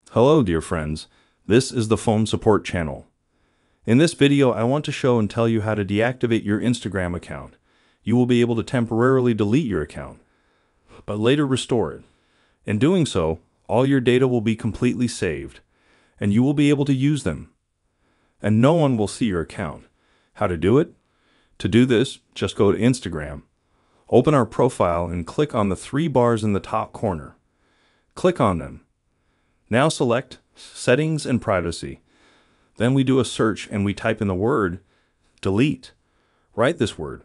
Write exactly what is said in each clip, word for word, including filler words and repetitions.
Hello, dear friends. This is the Phone Support channel. In this video, I want to show and tell you how to deactivate your Instagram account. You will be able to temporarily delete your account, but later restore it. In doing so, all your data will be completely saved, and you will be able to use them. And no one will see your account. How to do it? To do this, just go to Instagram. Open our profile and click on the three bars in the top corner. Click on them. Now select Settings and Privacy. Then we do a search and we type in the word delete. Write this word.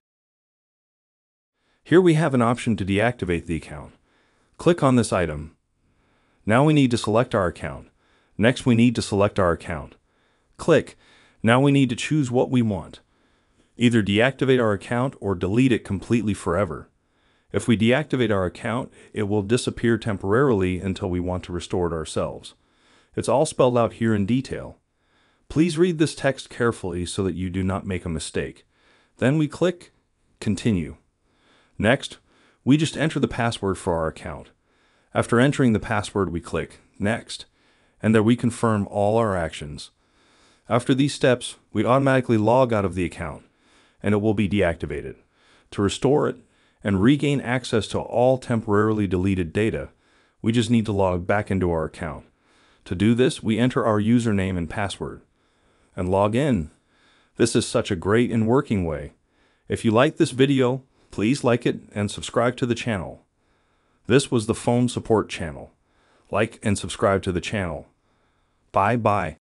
Here we have an option to deactivate the account. Click on this item. Now we need to select our account. Next we need to select our account. Click. Now we need to choose what we want. Either deactivate our account or delete it completely forever. If we deactivate our account, it will disappear temporarily until we want to restore it ourselves. It's all spelled out here in detail. Please read this text carefully so that you do not make a mistake. Then we click Continue. Next, we just enter the password for our account. After entering the password, we click Next, and there we confirm all our actions. After these steps, we automatically log out of the account, and it will be deactivated. To restore it and regain access to all temporarily deleted data, we just need to log back into our account. To do this, we enter our username and password and log in. This is such a great and working way. If you like this video, please like it and subscribe to the channel. This was the Phone Support channel. Like and subscribe to the channel. Bye bye.